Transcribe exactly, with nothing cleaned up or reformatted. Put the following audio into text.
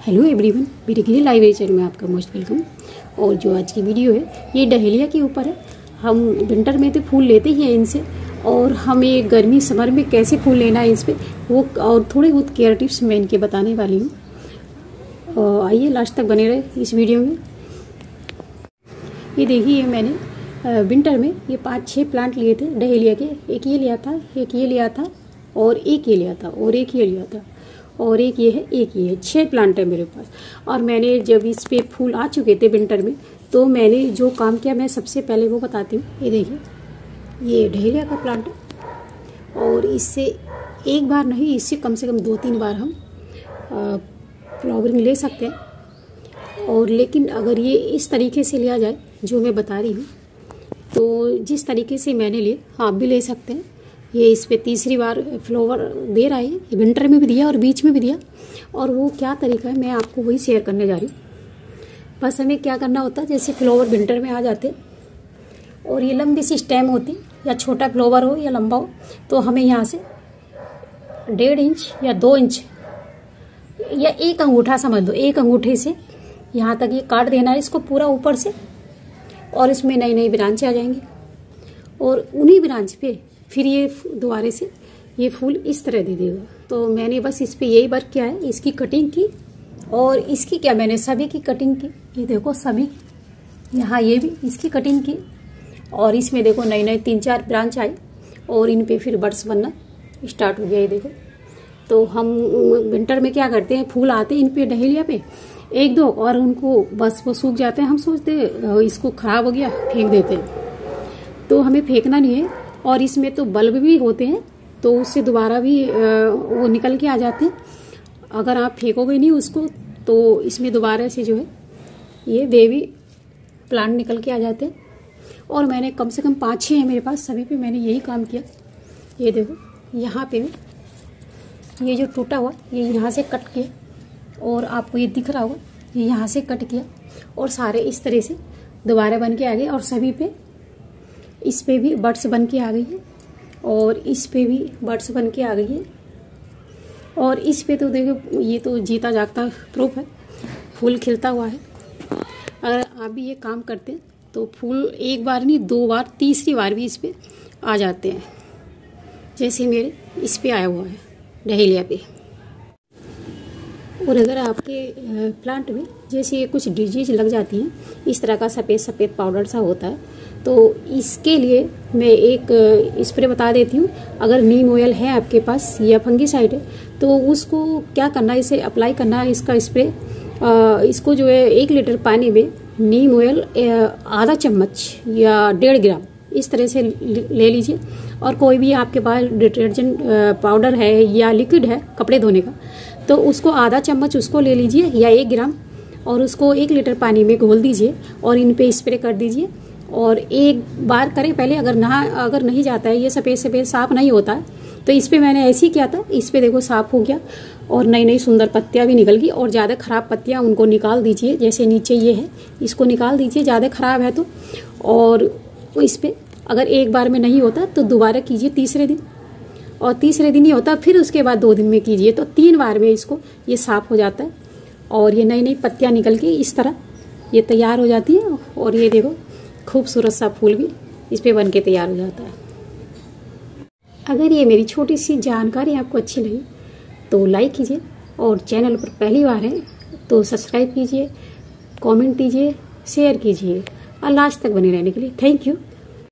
Hello everyone, मेरे green library channel में आपका मोस्ट वेलकम। और जो आज की वीडियो है ये डहेलिया के ऊपर है। हम विंटर में तो फूल लेते ही हैं इनसे, और हमें गर्मी समर में कैसे फूल लेना है इस पर वो और थोड़े बहुत केयर टिप्स मैं इनके बताने वाली हूँ। आइए लास्ट तक बने रहे इस वीडियो में। ये देखिए, मैंने विंटर में ये पाँच छः प्लांट लिए थे डहेलिया के। एक ये लिया था, एक ये लिया था, और एक ये लिया था, और एक ये लिया था, और एक ये है, एक ये है। छह प्लांट है मेरे पास। और मैंने जब इस पे फूल आ चुके थे विंटर में, तो मैंने जो काम किया मैं सबसे पहले वो बताती हूँ। ये देखिए, ये डहेलिया का प्लांट है, और इससे एक बार नहीं, इससे कम से कम दो तीन बार हम फ्लावरिंग ले सकते हैं। और लेकिन अगर ये इस तरीके से लिया जाए जो मैं बता रही हूँ, तो जिस तरीके से मैंने लिए आप भी ले सकते हैं। ये इस पे तीसरी बार फ्लावर दे रहा है, विंटर में भी दिया और बीच में भी दिया। और वो क्या तरीका है मैं आपको वही शेयर करने जा रही हूँ। बस हमें क्या करना होता है, जैसे फ्लावर विंटर में आ जाते और ये लंबी सी स्टेम होती, या छोटा फ्लावर हो या लंबा हो, तो हमें यहाँ से डेढ़ इंच या दो इंच या एक अंगूठा समझ लो, एक अंगूठे से यहाँ तक ये काट देना है इसको पूरा ऊपर से। और इसमें नई नई ब्रांच आ जाएंगी, और उन्हीं ब्रांच पे फिर ये दोबारे से ये फूल इस तरह दे देगा। तो मैंने बस इस पे यही वर्क किया है, इसकी कटिंग की। और इसकी क्या, मैंने सभी की कटिंग की। ये देखो सभी, यहाँ ये भी इसकी कटिंग की। और इसमें देखो नई नई तीन चार ब्रांच आई, और इन पे फिर बड्स बनना स्टार्ट हो गया। ये देखो, तो हम विंटर में क्या करते हैं, फूल आते हैं इन पे डहेलिया पे एक दो, और उनको बस वो सूख जाते हैं। हम सोचते हैं इसको खराब हो गया, फेंक देते हैं। तो हमें फेंकना नहीं है। और इसमें तो बल्ब भी होते हैं, तो उससे दोबारा भी वो निकल के आ जाते हैं। अगर आप फेंकोगे नहीं उसको, तो इसमें दोबारा से जो है ये बेबी प्लांट निकल के आ जाते हैं। और मैंने कम से कम पाँच छः है मेरे पास, सभी पे मैंने यही काम किया। ये देखो, यहाँ पे भी ये जो टूटा हुआ ये यहाँ से कट किया, और आपको ये दिख रहा होगा ये यहाँ से कट किया, और सारे इस तरह से दोबारा बन के आ गए। और सभी पे इस पे भी बड्स बन के आ गई है, और इस पे भी बड्स बन के आ गई है। और इस पे तो देखो, ये तो जीता जागता प्रूफ है, फूल खिलता हुआ है। अगर आप भी ये काम करते हैं तो फूल एक बार नहीं, दो बार, तीसरी बार भी इस पे आ जाते हैं, जैसे मेरे इस पे आया हुआ है डहेलिया पे। और अगर आपके प्लांट में जैसे ये कुछ डिजीज लग जाती हैं, इस तरह का सफ़ेद सफ़ेद पाउडर सा होता है, तो इसके लिए मैं एक स्प्रे बता देती हूँ। अगर नीम ऑयल है आपके पास या फंगीसाइड है, तो उसको क्या करना है, इसे अप्लाई करना है, इसका स्प्रे। इसको जो है एक लीटर पानी में नीम ऑयल आधा चम्मच या डेढ़ ग्राम इस तरह से ले लीजिए। और कोई भी आपके पास डिटर्जेंट पाउडर है या लिक्विड है कपड़े धोने का, तो उसको आधा चम्मच उसको ले लीजिए या एक ग्राम, और उसको एक लीटर पानी में घोल दीजिए और इन पे स्प्रे कर दीजिए। और एक बार करें पहले, अगर नहा अगर नहीं जाता है, ये सफ़ेद सफ़ेद साफ नहीं होता है, तो इस पे मैंने ऐसे ही किया था। इस पे देखो साफ हो गया, और नई नई सुंदर पत्तियां भी निकल गई। और ज़्यादा ख़राब पत्तियां उनको निकाल दीजिए, जैसे नीचे ये है, इसको निकाल दीजिए ज़्यादा ख़राब है तो। और इस पे अगर एक बार में नहीं होता तो दोबारा कीजिए तीसरे दिन, और तीसरे दिन नहीं होता फिर उसके बाद दो दिन में कीजिए, तो तीन बार में इसको ये साफ हो जाता है। और ये नई नई पत्तियां निकल के इस तरह ये तैयार हो जाती है। और ये देखो, खूबसूरत सा फूल भी इस पे बन के तैयार हो जाता है। अगर ये मेरी छोटी सी जानकारी आपको अच्छी लगी तो लाइक कीजिए, और चैनल पर पहली बार है तो सब्सक्राइब कीजिए, कमेंट कीजिए, शेयर कीजिए, और लास्ट तक बने रहने के लिए थैंक यू।